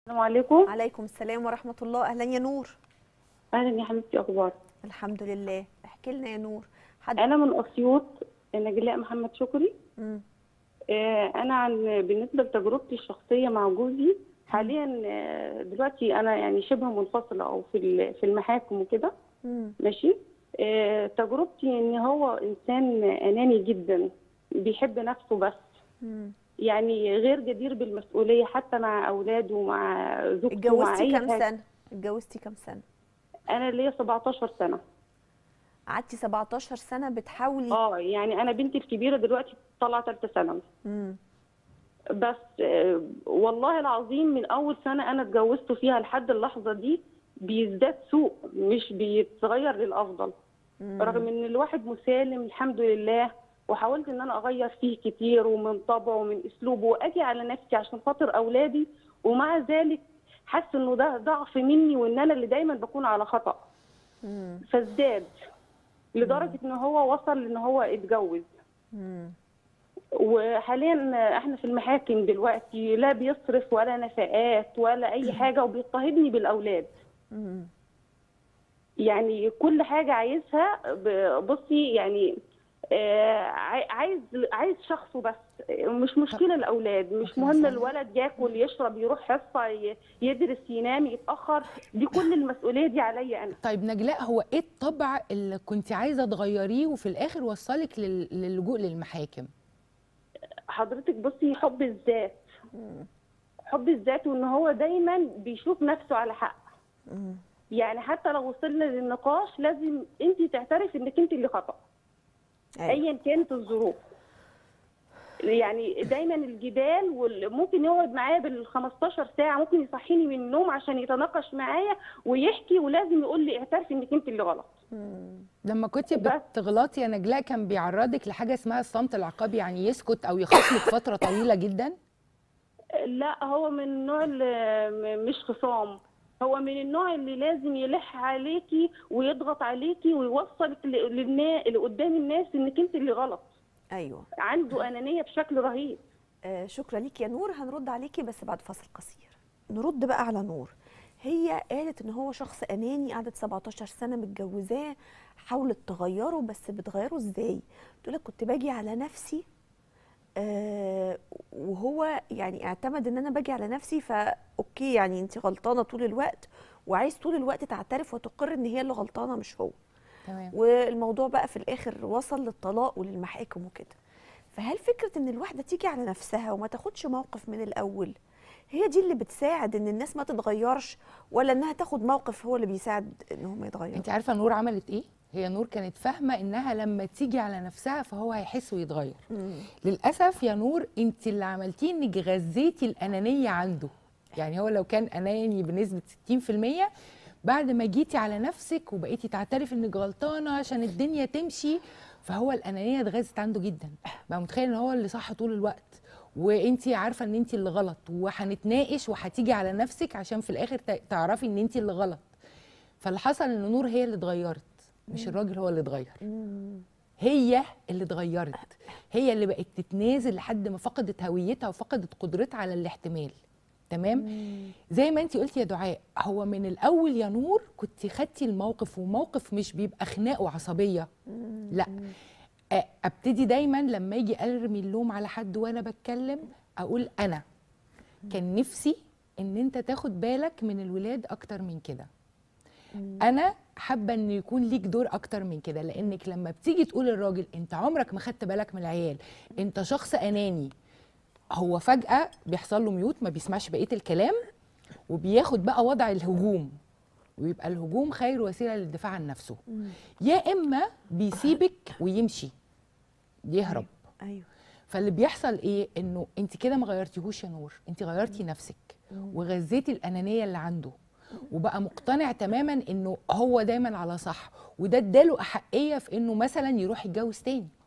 السلام عليكم. عليكم السلام ورحمة الله. أهلا يا نور. اهلا يا حبيبتي، اخبارك؟ الحمد لله. احكي لنا يا نور. حد. انا من اسيوط، نجلاء محمد شكري. مم. انا بالنسبه لتجربتي الشخصيه مع جوزي حاليا، دلوقتي انا يعني شبه منفصله او في المحاكم وكده. مم. ماشي. تجربتي ان هو انسان اناني جدا، بيحب نفسه بس. مم. يعني غير جدير بالمسؤوليه حتى مع اولاده ومع زوجته ومع اتجوزتي اي كام حاجه. سنة؟ اتجوزتي كام سنة؟ انا ليا 17 سنه. قعدتي 17 سنة بتحاولي. يعني انا بنتي الكبيره دلوقتي طالعه ثالثه ثانوي. مم. بس والله العظيم من اول سنه انا اتجوزت فيها لحد اللحظه دي بيزداد سوء، مش بيتغير للافضل. رغم ان الواحد مسالم الحمد لله، وحاولت ان انا اغير فيه كتير ومن طبعه ومن اسلوبه واجي على نفسي عشان خاطر اولادي، ومع ذلك حاسه انه ده ضعف مني وان انا اللي دايما بكون على خطأ. فازداد لدرجه ان هو وصل ان هو اتجوز. وحاليا احنا في المحاكم دلوقتي، لا بيصرف ولا نفقات ولا اي حاجه، وبيضطهدني بالاولاد. يعني كل حاجه عايزها. بصي يعني عايز شخصه بس، مش مشكله الاولاد، مش مهم الولد ياكل يشرب يروح حصه يدرس ينام يتاخر، دي كل المسؤوليه دي عليا انا. طيب نجلاء، هو ايه الطبع اللي كنت عايزه تغيريه وفي الاخر وصلك للجوء للمحاكم؟ حضرتك بصي، حب الذات. حب الذات، وان هو دايما بيشوف نفسه على حق. يعني حتى لو وصلنا للنقاش لازم انت تعترفي انك انت اللي خطأ. أيوة. ايا كانت الظروف. يعني دايما الجدال، وممكن يقعد معايا بال15 ساعه، ممكن يصحيني من النوم عشان يتناقش معايا ويحكي، ولازم يقول لي اعترفي انك انت اللي غلط. لما كنت بتغلطي يا نجلاء كان بيعرضك لحاجه اسمها الصمت العقابي، يعني يسكت او يخاصمك فتره طويله جدا؟ لا، هو من النوع اللي مش خصام، هو من النوع اللي لازم يلح عليكي ويضغط عليكي ويوصلك اللي قدام الناس انك انت اللي غلط. ايوه. عنده انانيه بشكل رهيب. شكرا ليك يا نور. هنرد عليكي بس بعد فاصل قصير. نرد بقى على نور. هي قالت ان هو شخص اناني، قعدت 17 سنه متجوزاه، حاولت تغيره، بس بتغيره ازاي؟ تقول لك كنت باجي على نفسي، وهو يعني اعتمد ان انا باجي على نفسي، فاوكي يعني انت غلطانه طول الوقت، وعايز طول الوقت تعترف وتقر ان هي اللي غلطانه مش هو. تمام. والموضوع بقى في الاخر وصل للطلاق وللمحاكم وكده. فهل فكره ان الواحده تيجي على نفسها وما تاخدش موقف من الاول هي دي اللي بتساعد ان الناس ما تتغيرش، ولا انها تاخد موقف هو اللي بيساعد ان هم يتغيروا؟ انت عارفه نور عملت ايه؟ هي نور كانت فاهمه انها لما تيجي على نفسها فهو هيحس ويتغير. للاسف يا نور انت اللي عملتيه انك غذيتي الانانيه عنده. يعني هو لو كان اناني بنسبه 60%، بعد ما جيتي على نفسك وبقيتي تعترف انك غلطانه عشان الدنيا تمشي، فهو الانانيه اتغذت عنده جدا، بقى متخيل ان هو اللي صح طول الوقت، وانتي عارفه ان انتي اللي غلط، وهنتناقش وهتيجي على نفسك عشان في الاخر تعرفي ان انتي اللي غلط. فاللي حصل ان نور هي اللي اتغيرت، مش الراجل هو اللي اتغير. هي اللي اتغيرت، هي اللي بقت تتنازل لحد ما فقدت هويتها وفقدت قدرتها على الاحتمال. تمام. زي ما انتي قلتي يا دعاء، هو من الاول يا نور كنت خدتي الموقف، وموقف مش بيبقى خناق وعصبيه، لا. ابتدي دايما لما يجي ارمي اللوم على حد وانا بتكلم اقول انا كان نفسي ان انت تاخد بالك من الولاد اكتر من كده، انا حابه ان يكون ليك دور اكتر من كده، لانك لما بتيجي تقول للراجل انت عمرك ما خدت بالك من العيال، انت شخص اناني، هو فجاه بيحصل له ميوت، ما بيسمعش بقيه الكلام، وبياخد بقى وضع الهجوم، ويبقى الهجوم خير وسيله للدفاع عن نفسه. يا اما بيسيبك ويمشي يهرب. ايوه. فاللي بيحصل ايه؟ انه انت كده ما غيرتيهوش يا نور، انت غيرتي نفسك وغذيتي الانانيه اللي عنده، وبقى مقتنع تماما انه هو دايما على صح، وده اداله احقيه في انه مثلا يروح يتجوز تاني.